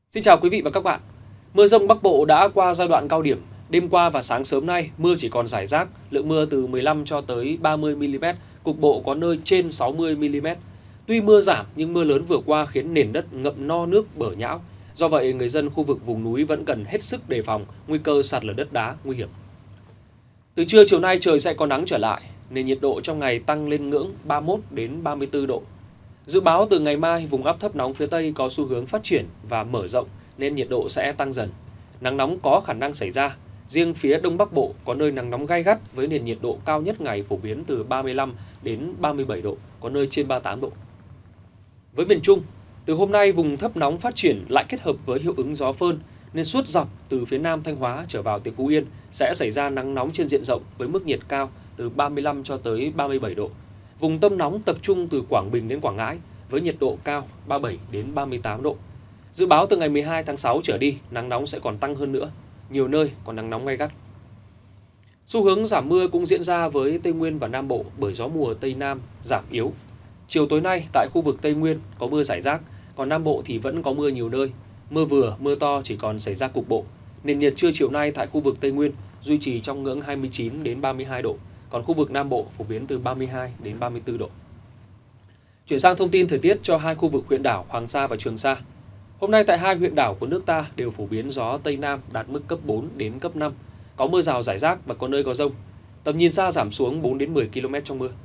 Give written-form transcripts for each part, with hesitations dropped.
Xin chào quý vị và các bạn. Mưa dông Bắc Bộ đã qua giai đoạn cao điểm. Đêm qua và sáng sớm nay, mưa chỉ còn rải rác, lượng mưa từ 15 cho tới 30 mm, cục bộ có nơi trên 60 mm. Tuy mưa giảm nhưng mưa lớn vừa qua khiến nền đất ngậm no nước bở nhão. Do vậy, người dân khu vực vùng núi vẫn cần hết sức đề phòng nguy cơ sạt lở đất đá nguy hiểm. Từ trưa chiều nay trời sẽ có nắng trở lại, nên nhiệt độ trong ngày tăng lên ngưỡng 31 đến 34 độ. Dự báo từ ngày mai, vùng áp thấp nóng phía Tây có xu hướng phát triển và mở rộng nên nhiệt độ sẽ tăng dần. Nắng nóng có khả năng xảy ra. Riêng phía Đông Bắc Bộ có nơi nắng nóng gay gắt với nền nhiệt độ cao nhất ngày phổ biến từ 35 đến 37 độ, có nơi trên 38 độ. Với miền Trung, từ hôm nay vùng thấp nóng phát triển lại kết hợp với hiệu ứng gió phơn nên suốt dọc từ phía Nam Thanh Hóa trở vào tới Phú Yên sẽ xảy ra nắng nóng trên diện rộng với mức nhiệt cao từ 35 cho tới 37 độ. Vùng tâm nóng tập trung từ Quảng Bình đến Quảng Ngãi với nhiệt độ cao 37 đến 38 độ. Dự báo từ ngày 12 tháng 6 trở đi, nắng nóng sẽ còn tăng hơn nữa, nhiều nơi còn nắng nóng gay gắt. Xu hướng giảm mưa cũng diễn ra với Tây Nguyên và Nam Bộ bởi gió mùa Tây Nam giảm yếu. Chiều tối nay tại khu vực Tây Nguyên có mưa rải rác, còn Nam Bộ thì vẫn có mưa nhiều nơi. Mưa vừa, mưa to chỉ còn xảy ra cục bộ. Nền nhiệt trưa chiều nay tại khu vực Tây Nguyên duy trì trong ngưỡng 29 đến 32 độ, còn khu vực Nam Bộ phổ biến từ 32 đến 34 độ. Chuyển sang thông tin thời tiết cho hai khu vực huyện đảo Hoàng Sa và Trường Sa. Hôm nay tại hai huyện đảo của nước ta đều phổ biến gió Tây Nam đạt mức cấp 4 đến cấp 5, có mưa rào rải rác và có nơi có dông. Tầm nhìn xa giảm xuống 4 đến 10 km trong mưa.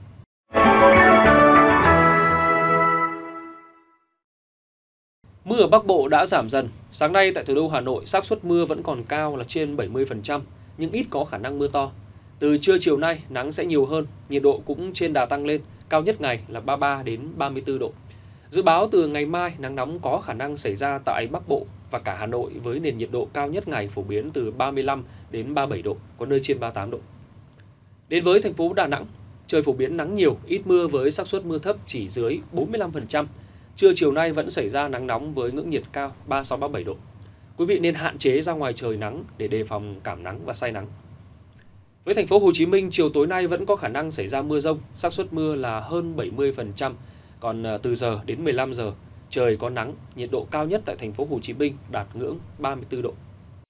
Mưa ở Bắc Bộ đã giảm dần. Sáng nay tại thủ đô Hà Nội, xác suất mưa vẫn còn cao là trên 70%, nhưng ít có khả năng mưa to. Từ trưa chiều nay, nắng sẽ nhiều hơn, nhiệt độ cũng trên đà tăng lên, cao nhất ngày là 33 đến 34 độ. Dự báo từ ngày mai, nắng nóng có khả năng xảy ra tại Bắc Bộ và cả Hà Nội với nền nhiệt độ cao nhất ngày phổ biến từ 35 đến 37 độ, có nơi trên 38 độ. Đến với thành phố Đà Nẵng, trời phổ biến nắng nhiều, ít mưa với xác suất mưa thấp chỉ dưới 45%. Trưa chiều nay vẫn xảy ra nắng nóng với ngưỡng nhiệt cao 36-37 độ. Quý vị nên hạn chế ra ngoài trời nắng để đề phòng cảm nắng và say nắng. Với thành phố Hồ Chí Minh, chiều tối nay vẫn có khả năng xảy ra mưa dông, xác suất mưa là hơn 70%. Còn từ giờ đến 15 giờ, trời có nắng, nhiệt độ cao nhất tại thành phố Hồ Chí Minh đạt ngưỡng 34 độ.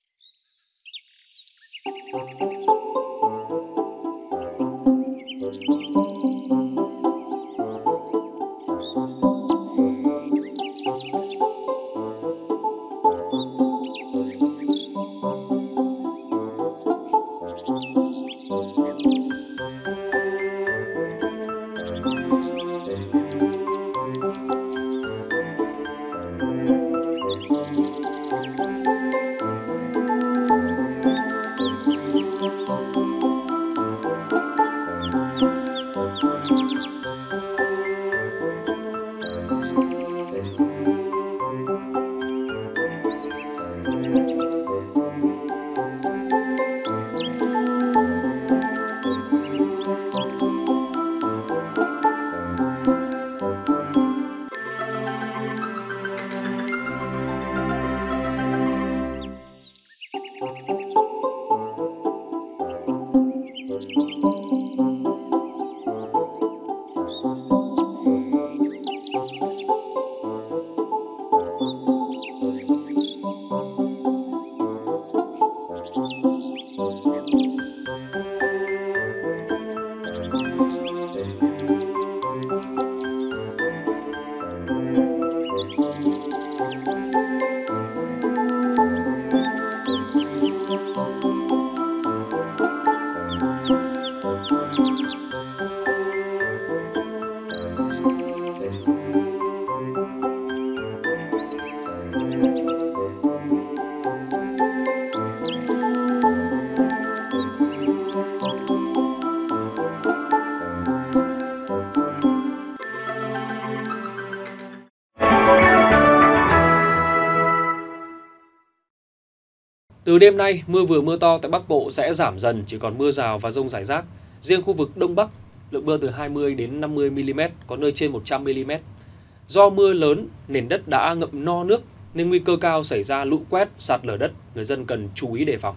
Từ đêm nay, mưa vừa mưa to tại Bắc Bộ sẽ giảm dần, chỉ còn mưa rào và dông rải rác. Riêng khu vực Đông Bắc, lượng mưa từ 20 đến 50 mm, có nơi trên 100 mm. Do mưa lớn, nền đất đã ngậm no nước nên nguy cơ cao xảy ra lũ quét, sạt lở đất, người dân cần chú ý đề phòng.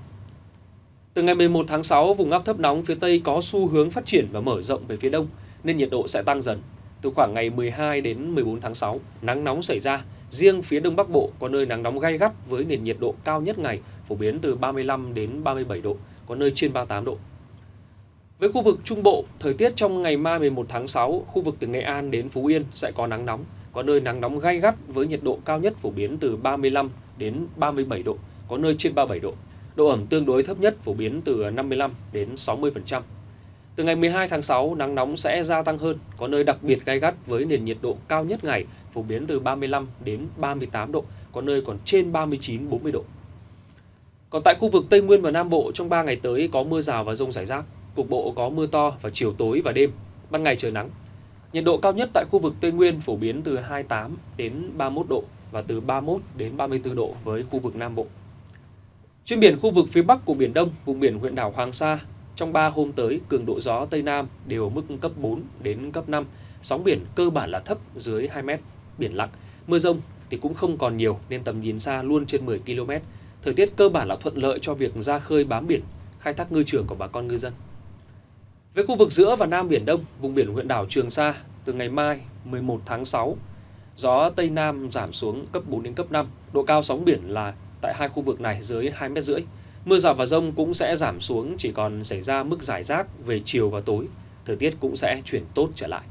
Từ ngày 11 tháng 6, vùng áp thấp nóng phía Tây có xu hướng phát triển và mở rộng về phía Đông nên nhiệt độ sẽ tăng dần. Từ khoảng ngày 12 đến 14 tháng 6, nắng nóng xảy ra, Riêng phía Đông Bắc Bộ có nơi nắng nóng gay gắt với nền nhiệt độ cao nhất ngày phổ biến từ 35 đến 37 độ, có nơi trên 38 độ. Với khu vực Trung Bộ, thời tiết trong ngày mai 11 tháng 6, khu vực từ Nghệ An đến Phú Yên sẽ có nắng nóng, có nơi nắng nóng gay gắt với nhiệt độ cao nhất phổ biến từ 35 đến 37 độ, có nơi trên 37 độ. Độ ẩm tương đối thấp nhất phổ biến từ 55 đến 60%. Từ ngày 12 tháng 6, nắng nóng sẽ gia tăng hơn, có nơi đặc biệt gay gắt với nền nhiệt độ cao nhất ngày phổ biến từ 35 đến 38 độ, có nơi còn trên 39-40 độ. Còn tại khu vực Tây Nguyên và Nam Bộ, trong 3 ngày tới có mưa rào và dông rải rác, cục bộ có mưa to vào chiều tối và đêm, ban ngày trời nắng. Nhiệt độ cao nhất tại khu vực Tây Nguyên phổ biến từ 28 đến 31 độ và từ 31 đến 34 độ với khu vực Nam Bộ. Trên biển khu vực phía Bắc của Biển Đông, vùng biển huyện đảo Hoàng Sa, trong 3 hôm tới, cường độ gió Tây Nam đều ở mức cấp 4 đến cấp 5, sóng biển cơ bản là thấp dưới 2 mét, biển lặng. Mưa rông thì cũng không còn nhiều nên tầm nhìn xa luôn trên 10 km. Thời tiết cơ bản là thuận lợi cho việc ra khơi bám biển, khai thác ngư trường của bà con ngư dân. Với khu vực giữa và Nam Biển Đông, vùng biển huyện đảo Trường Sa, từ ngày mai 11 tháng 6, gió Tây Nam giảm xuống cấp 4 đến cấp 5, độ cao sóng biển là tại hai khu vực này dưới 2,5 m. Mưa rào và dông cũng sẽ giảm xuống, chỉ còn xảy ra mức rải rác về chiều và tối. Thời tiết cũng sẽ chuyển tốt trở lại.